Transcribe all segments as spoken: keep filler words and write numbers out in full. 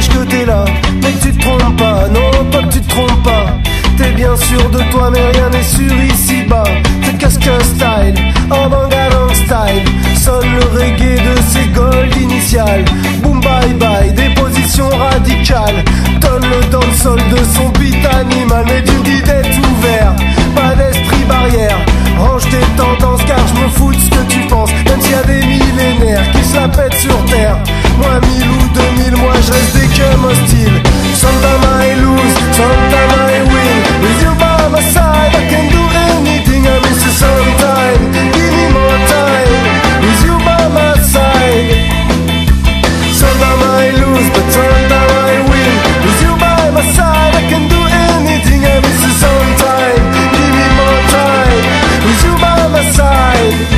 que t'es là, mais que tu te trompes pas. Non, pas que tu te trompes pas. T'es bien sûr de toi, mais rien n'est sûr ici-bas. C'est casque style, en bangalang style. Sonne le reggae de ses gold initiales. Boom bye bye, des positions radicales. Donne le dancehall de son beat animal. Mais tu me dis d'être ouvert, pas d'esprit barrière. Range tes tendances car je me fous de ce que tu penses. Même s'il y a des millénaires qui se la pètent sur terre. Moi mille ou deux mille, moi je reste des cum hostiles. Sometimes I lose, sometimes I win. With you by my side, I can do anything. I miss you sometime, give me more time. With you by my side. Sometimes I lose, but sometimes I win. With you by my side, I can do anything. I miss you sometime, give me more time. With you by my side.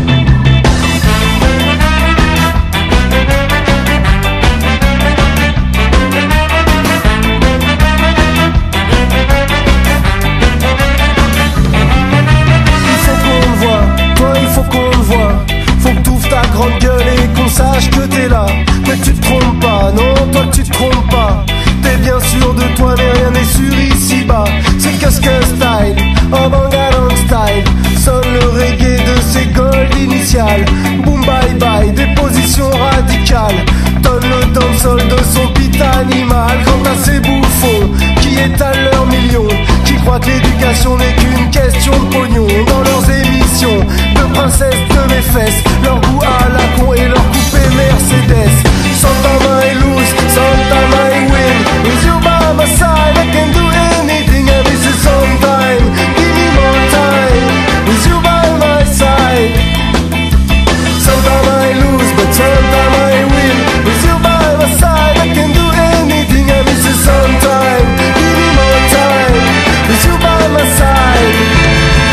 Grande gueule et qu'on sache que t'es là. Mais tu te trompes pas, non toi tu te trompes pas. T'es bien sûr de toi mais rien n'est sûr ici-bas. C'est casque style, en bangalang style. Sonne le reggae de ses gold initiales. Boom bye bye, des positions radicales. Donne le dancehall de son beat animal. Quant à ces bouffons qui étalent leurs millions, qui croient que l'éducation n'est qu'une question de pognon. Dans leurs émissions de princesses de mes fesses, leur goût à la con et leur coupé Mercedes. Sometimes I lose, sometimes I win. With you by my side, I can do anything. I miss you sometime, give me more time. With you by my side. Sometimes I lose, but sometimes I win. With you by my side, I can do anything. I miss you sometime, give me more time. With you by my side.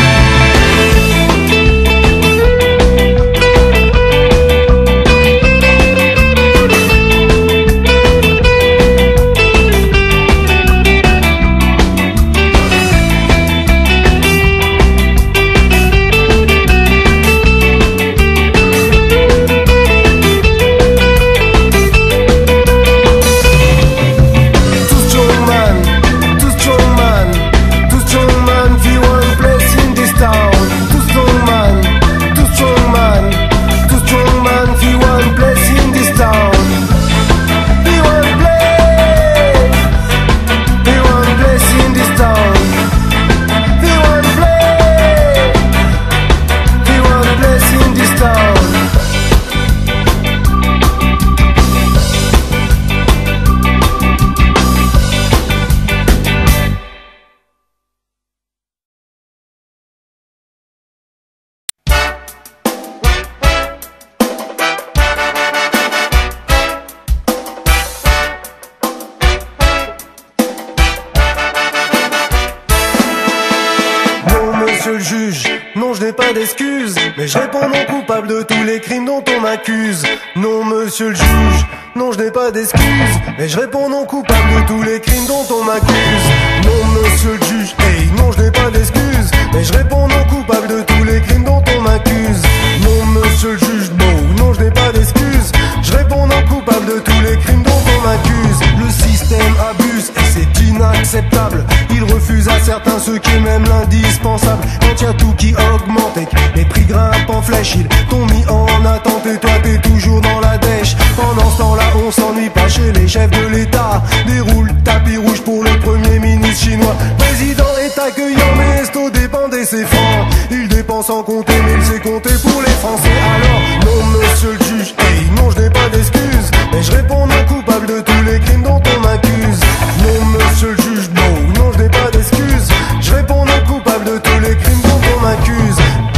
Mais je réponds non coupable de tous les crimes dont on m'accuse. Non monsieur le juge, non je n'ai pas d'excuses. Mais je réponds non coupable de tous les crimes dont on m'accuse. Non monsieur le juge, hey, non je n'ai pas d'excuses. Mais je réponds non coupable de tous les crimes dont on m'accuse. Non monsieur le juge, bon, non je n'ai pas d'excuses. Je réponds non coupable de tous les crimes dont on m'accuse. Le système abuse et c'est inacceptable. Il refuse à certains ce qui est même l'indispensable. Quand y a tout qui augmente et que les prix grimpent en flèche, ils t'ont mis en attente et toi t'es toujours dans la dèche. Pendant ce temps-là on s'ennuie pas chez les chefs de l'État. Déroule tapis rouge pour le premier ministre chinois. Président est accueillant mais esto dépend de ses francs. Il dépense sans compter mais il sait compter pour les Français. Alors non monsieur le juge, hey, non je n'ai pas d'excuses. Mais je réponds non coupable de tous les crimes dont on m'accuse. Non monsieur le juge, non, non je n'ai pas d'excuses. Je réponds non coupable de tous les crimes dont on m'accuse.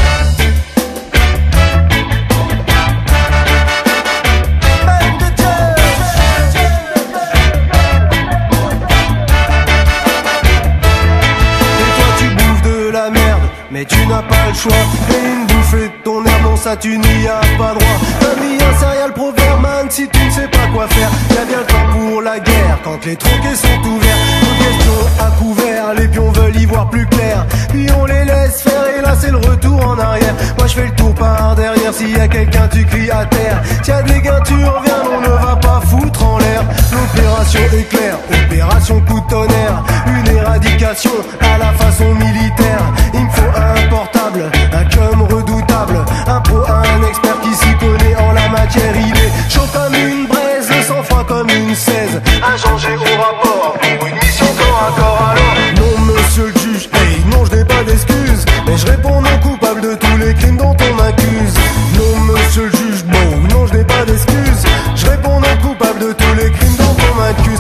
Mais tu n'as pas le choix, et une bouffée de ton air, bon ça tu n'y as pas droit. T'as mis un serial proverbe man, si tu ne sais pas quoi faire. Y'a bien le temps pour la guerre, quand les troquets sont ouverts. Nos questions à couvert, les pions veulent y voir plus clair. Puis on les laisse faire et là c'est le retour en arrière. Moi je fais le tour par derrière, s'il y a quelqu'un tu cries à terre. S'il y a des gains tu reviens, on ne va pas foutre en l'air. L'opéra Opération éclair, opération coup de tonnerre, une éradication à la façon militaire. Il me faut un portable, un cum redoutable, un pro, un expert qui s'y connaît en la matière. Il est chaud comme une braise, le sang-froid comme une seize, à changer au rapport pour une mission corps à corps. Alors non monsieur le juge, hey, non je n'ai pas d'excuses, mais je réponds non coupable de tous les crimes dont on m'accuse. Non monsieur le juge, bon, non je n'ai pas d'excuses, je réponds non coupable de tous les crimes dont on m'accuse.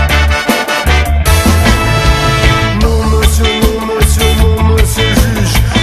Non monsieur, non monsieur, non monsieur le juge,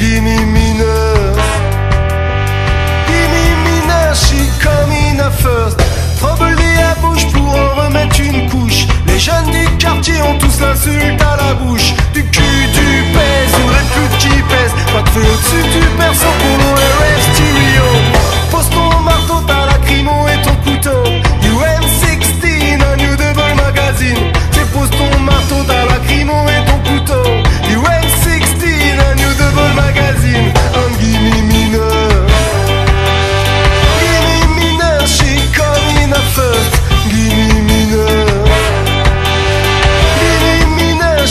gimme mineur. Gimme mineur, she coming up first. Trouble à bouche pour en remettre une couche. Les jeunes du quartier ont tous l'insulte à la bouche. Du cul, tu pèses, une vraie pute qui pèse. Pas de feu au-dessus du perso pour l'O R F Stereo. Pose ton marteau, t'as la crimo et ton couteau. U M seize, un new double magazine. C'est pose ton marteau, t'as la crimo et ton couteau. U M seize, un new double magazine. Un gimme mineur. Gimme mineur, she coming up first. Gimme mineur. Gimme mineur,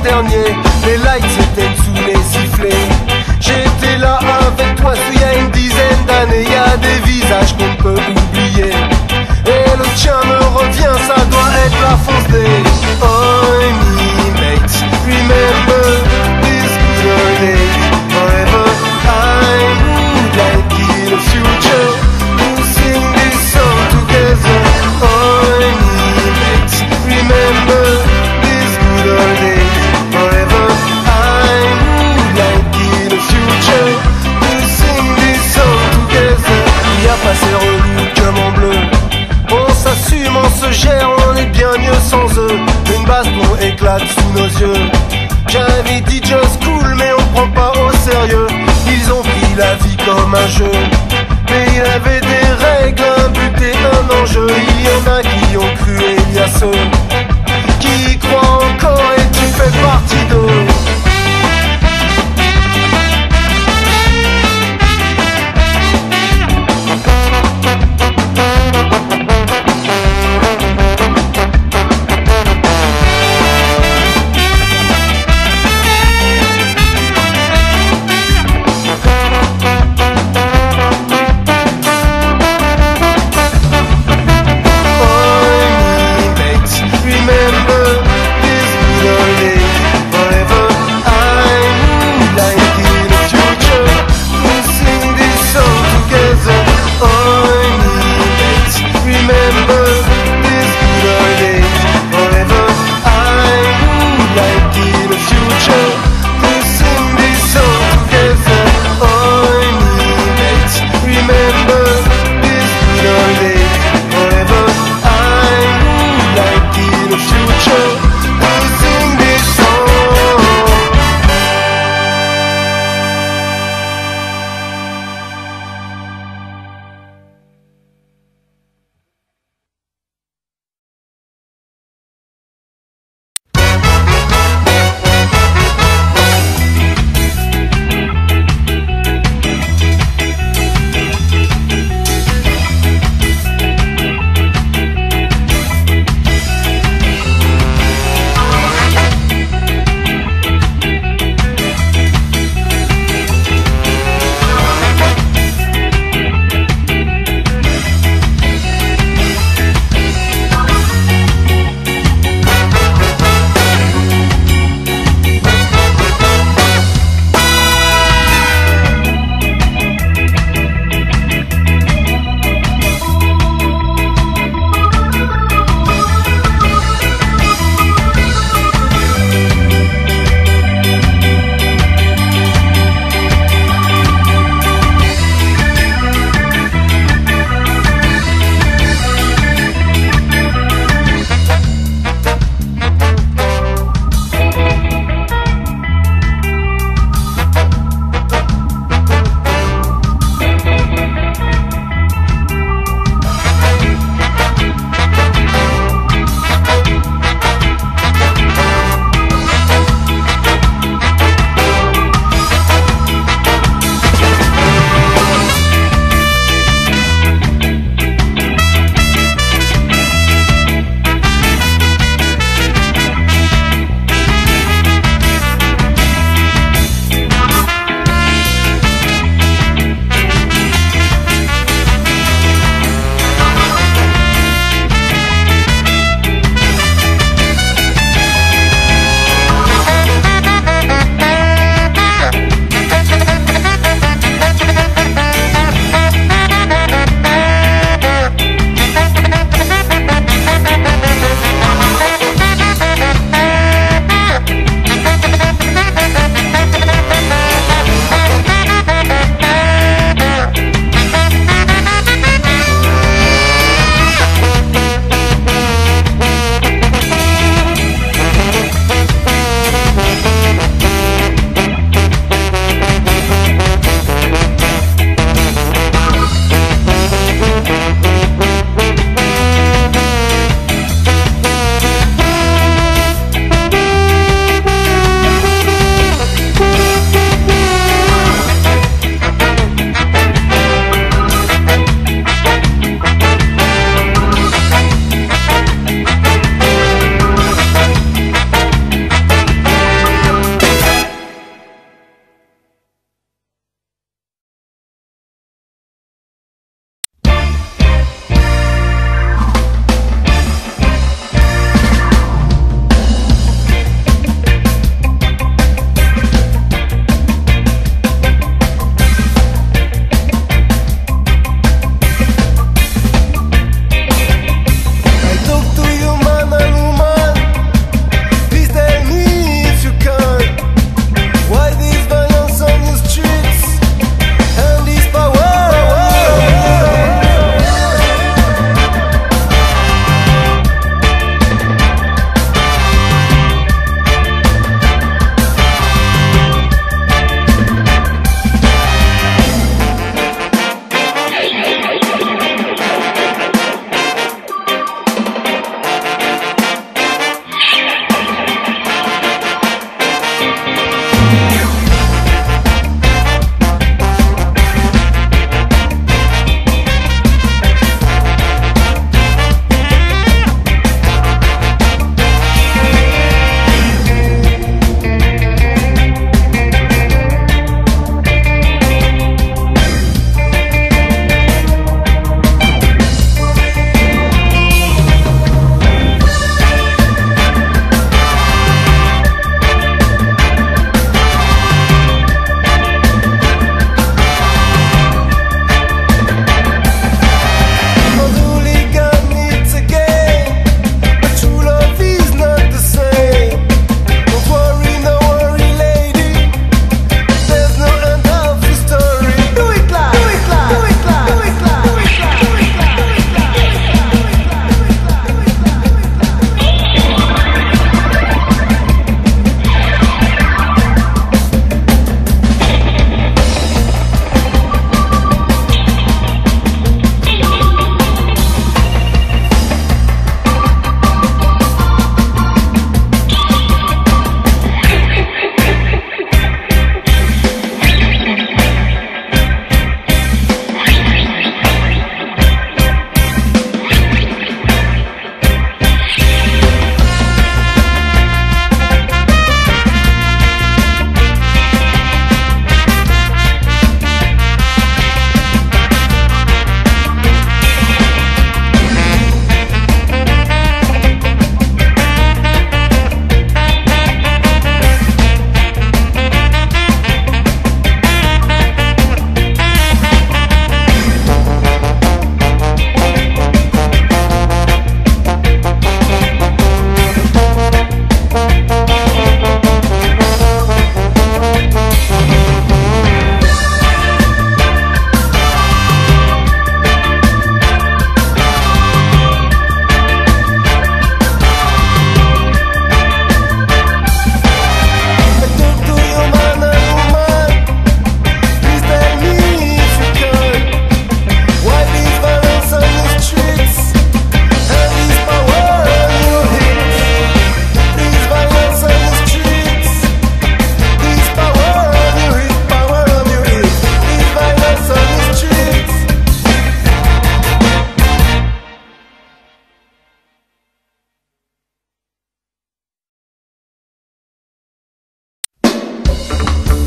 dernier, les lights étaient sous les sifflets. J'étais là avec toi il y a une dizaine d'années. Y a des visages qu'on peut oublier, et le tien me revient, ça doit être la France des oh me mate, remember this good old days forever. I would like in the future to sing this song together. Oh me mate, remember this good old days forever. I would like in the future to sing this song together. Il y a pas ces relous que mon bleu, on s'assume, on se gère, on est bien mieux sans eux. Une baston éclate sous nos yeux. J'avais dit just cool, mais on prend pas au sérieux. Ils ont pris la vie comme un jeu, mais il y avait des règles, un but et un enjeu. Il y en a qui ont cru et il y a ceux qui y croient encore, et tu fais partie d'eux. Forever.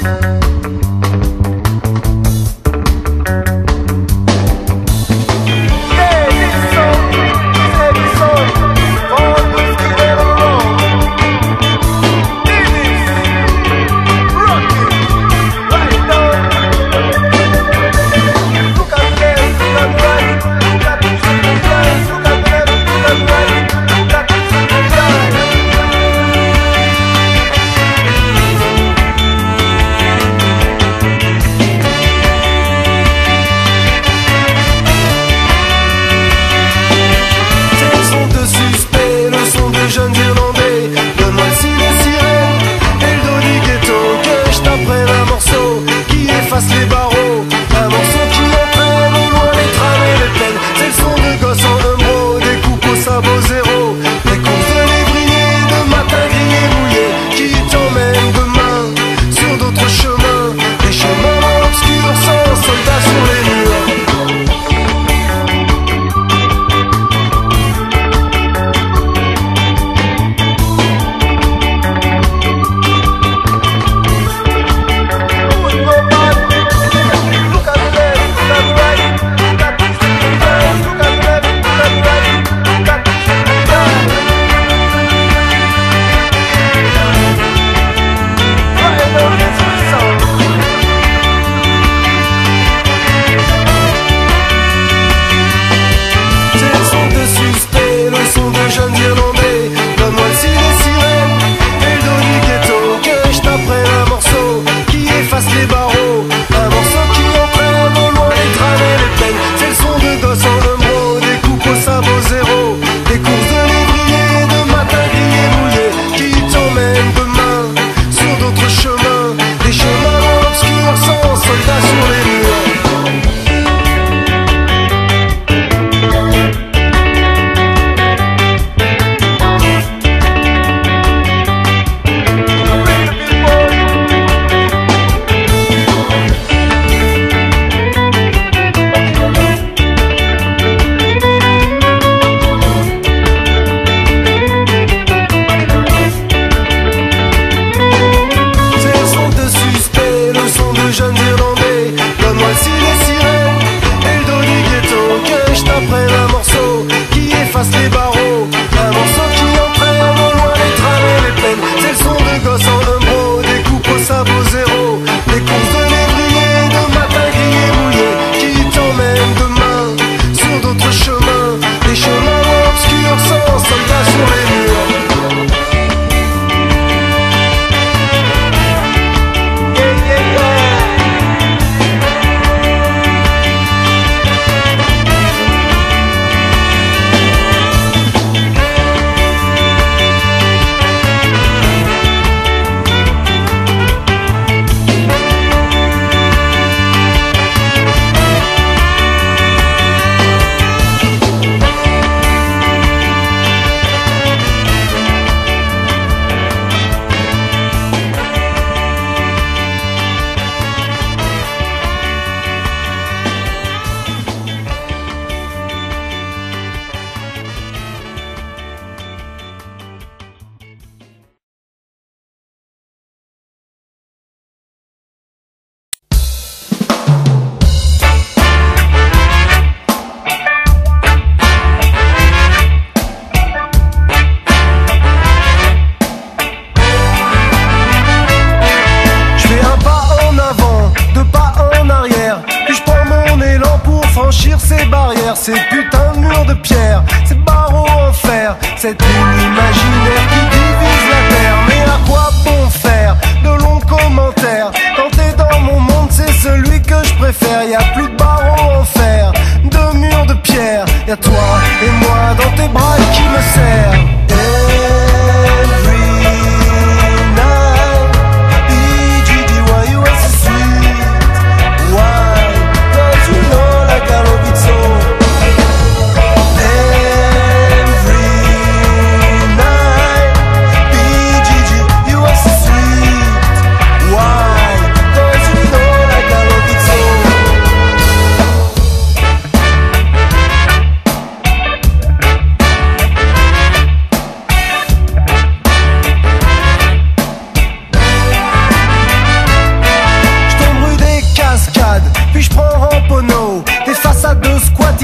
ces putains de murs de pierre, ces barreaux en fer, cette ligne imaginaire qui divise la terre. Mais à quoi bon faire de longs commentaires quand t'es dans mon monde, c'est celui que je préfère. Y a plus de barreaux en fer, de murs de pierre, y a toi et moi dans tes bras qui me serrent.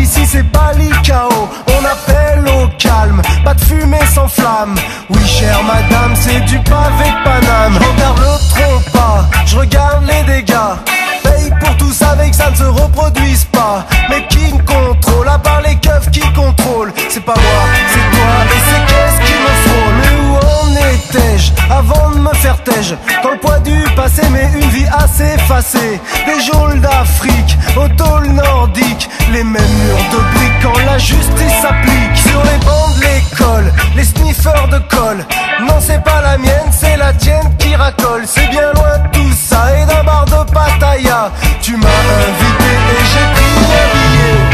ici c'est pas l'I-K-O. On appelle au calme, pas de fumée sans flamme. Oui chère madame, c'est du pavé de Paname. Je regarde le trompe-pas, je regarde les dégâts. Paye pour tout ça avec que ça ne se reproduise pas. Mais qui me contrôle, à part les keufs qui contrôlent? C'est pas moi, c'est toi, et c'est qu'est-ce qui me frôle? Mais où en étais-je avant de me faire tège? Dans le poids du passé, mais une vie assez effacée. Des geôles d'Afrique, au tôle nordique. Les mêmes murs de briques quand la justice s'applique. Sur les bancs de l'école, les sniffeurs de colle. Non c'est pas la mienne, c'est la tienne qui racole. C'est bien loin de tout ça et d'un bar de Pattaya. Tu m'as invité et j'ai pris un billet.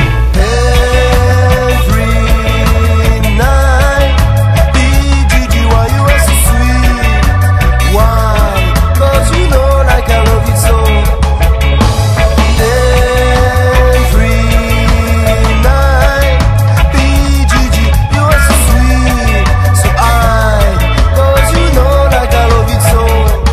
Every night, B G G, why you are so sweet? Why? Cause you know like I love it so. Every night, B G G, you are so sweet. So I, cause you know like I love it so.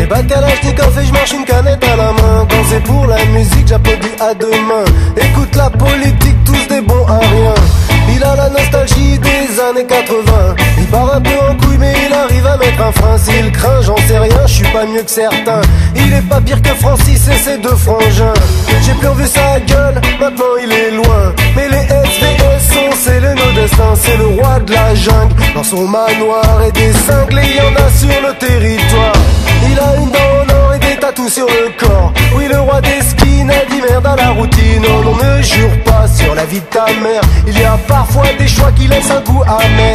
pas de Kalachnikov et je marche une canette à la main. Quand c'est pour la musique, j'applaudis à deux mains. Écoute la politique, tous des bons à rien. Il a la nostalgie des années quatre-vingts. Il part un peu en couille mais il arrive à mettre un frein. S'il craint, j'en sais rien, je suis pas mieux que certains. Il est pas pire que Francis et ses deux frangins. J'ai plus revu sa gueule, maintenant il est loin. Mais les S V S sont scellés nos destins. C'est le roi de la jungle, dans son manoir et des cinglés, il y en a sur le territoire. Il a une dent en or et des tatous sur le corps. Oui, le roi des skins a dit merde à la routine. Oh non, ne jure pas sur la vie de ta mère. Il y a parfois des choix qui laissent un goût amer.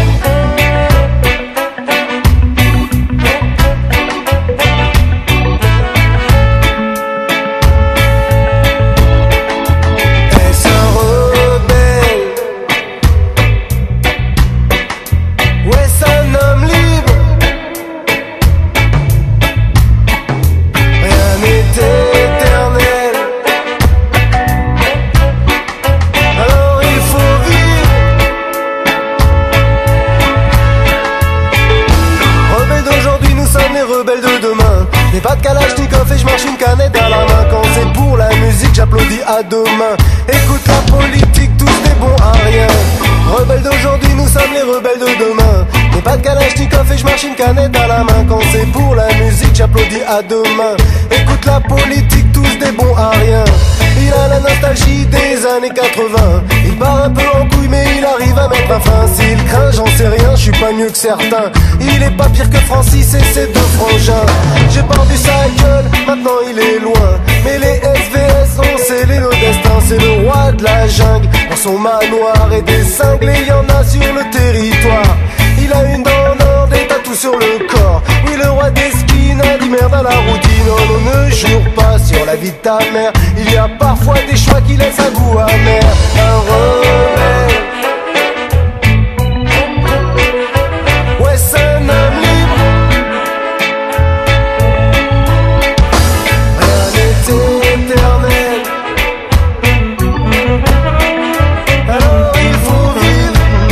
Est-ce un rebelle? Ou est-ce un homme libre? Rien n'est éternel, alors il faut vivre. Rebelles d'aujourd'hui, nous sommes les rebelles de demain. J'ai pas de Kalachnikov et je marche une canette à la main. Quand c'est pour la musique, j'applaudis à deux mains. Écoute la politique, tous des bons à rien. Rebelles d'aujourd'hui, nous sommes les rebelles de demain. J'ai pas de Kalachnikov et je marche une canette à la main. Quand c'est pour la musique, j'applaudis à deux mains. Écoute la politique, tous des bons à rien. Il a la nostalgie des années quatre-vingts. Il part un peu en couille mais il arrive à mettre un frein. S'il craint, j'en sais rien, je suis pas mieux que certains. Il est pas pire que Francis et ses deux frangins. J'ai pas vu sa gueule, maintenant il est loin. Mais les S V S ont scellé nos destins. C'est le roi de la jungle, dans son manoir et des cinglés, il y en a sur le territoire. Il a une dent en or, des tatous sur le corps. Oui, le roi des skins a dit merde à la routine. Oh non, ne jure pas sur la vie de ta mère. Il y a parfois des choix qui laissent un goût amer. Un rebelle, ouais, c'est un homme libre. Rien n'est éternel, alors il faut vivre.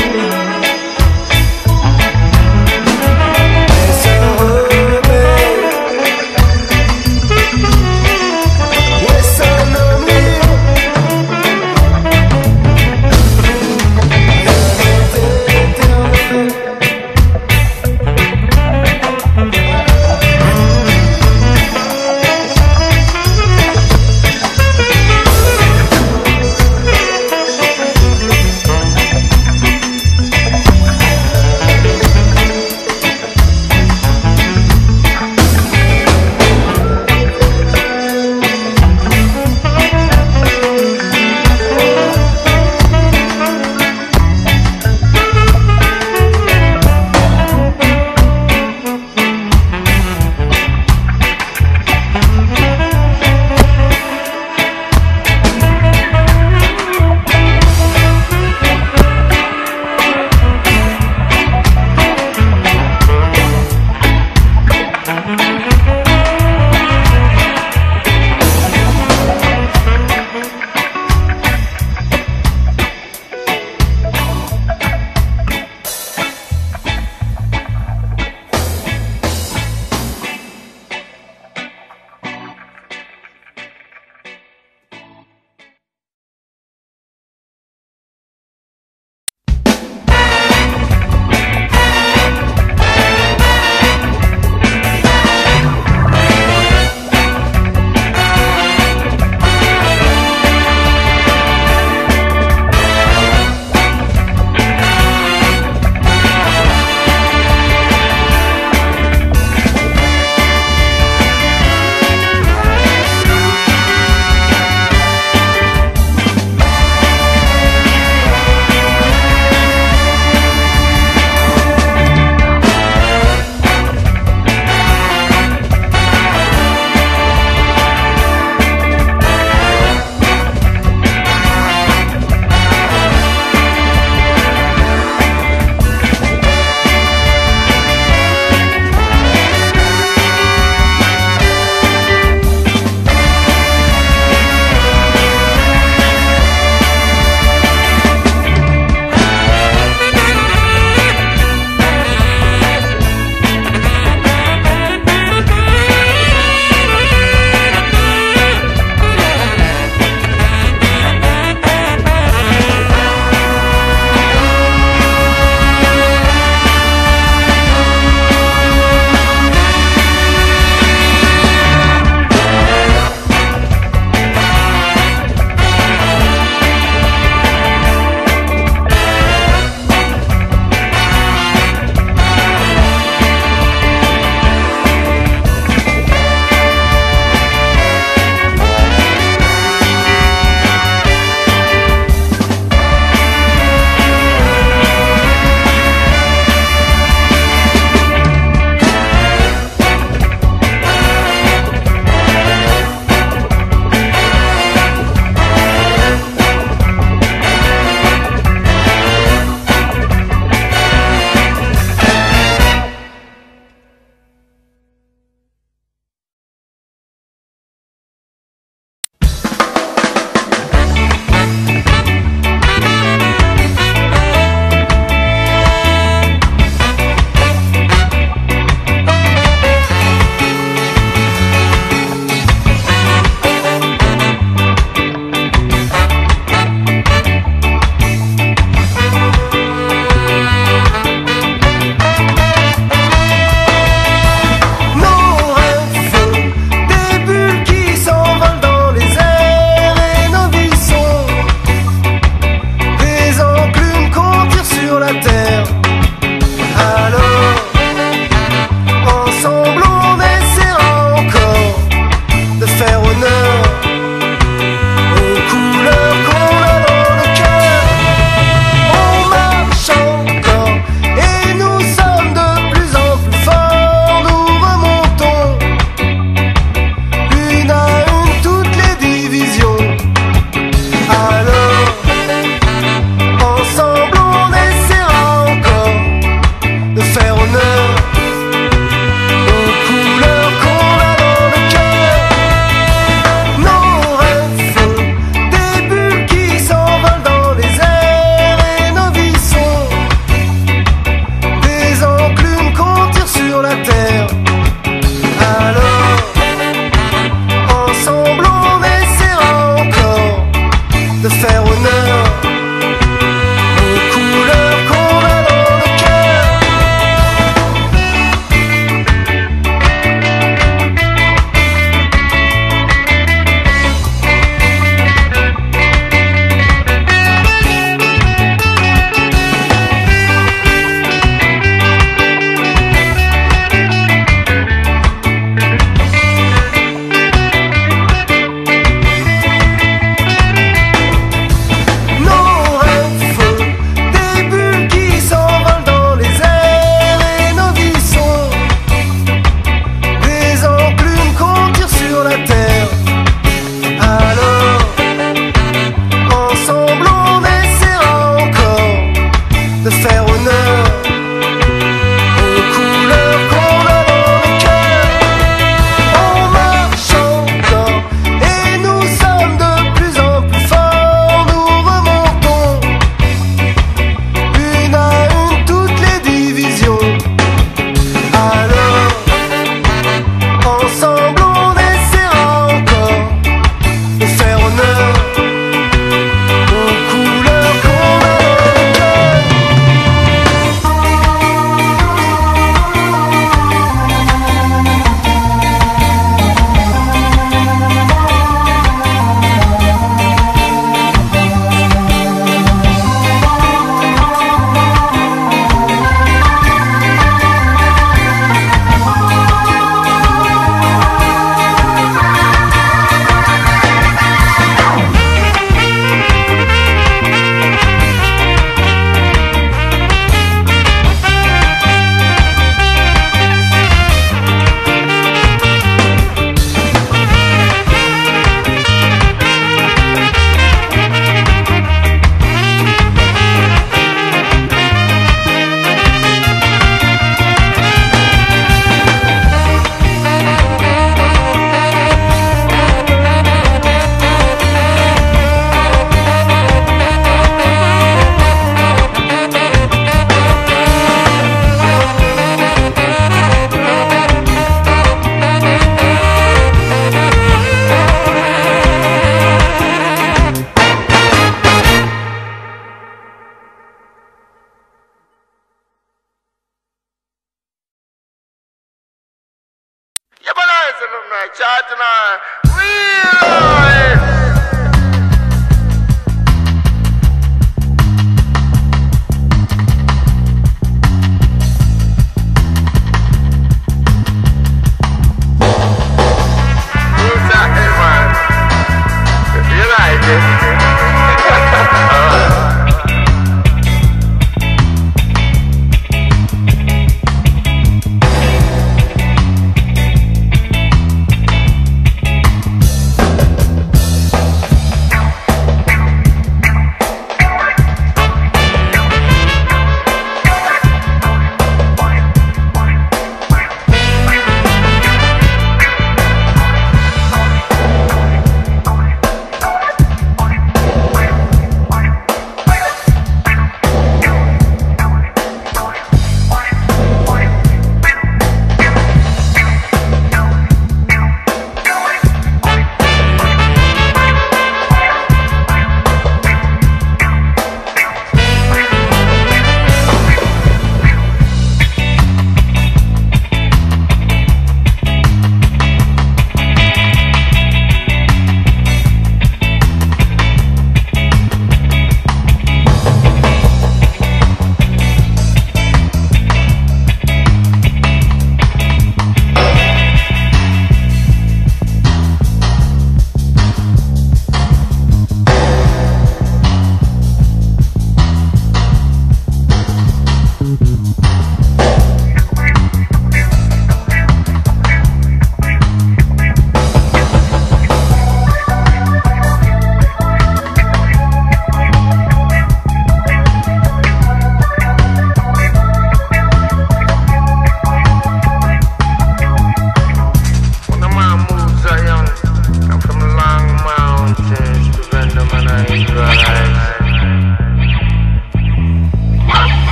tonight, child tonight. Real.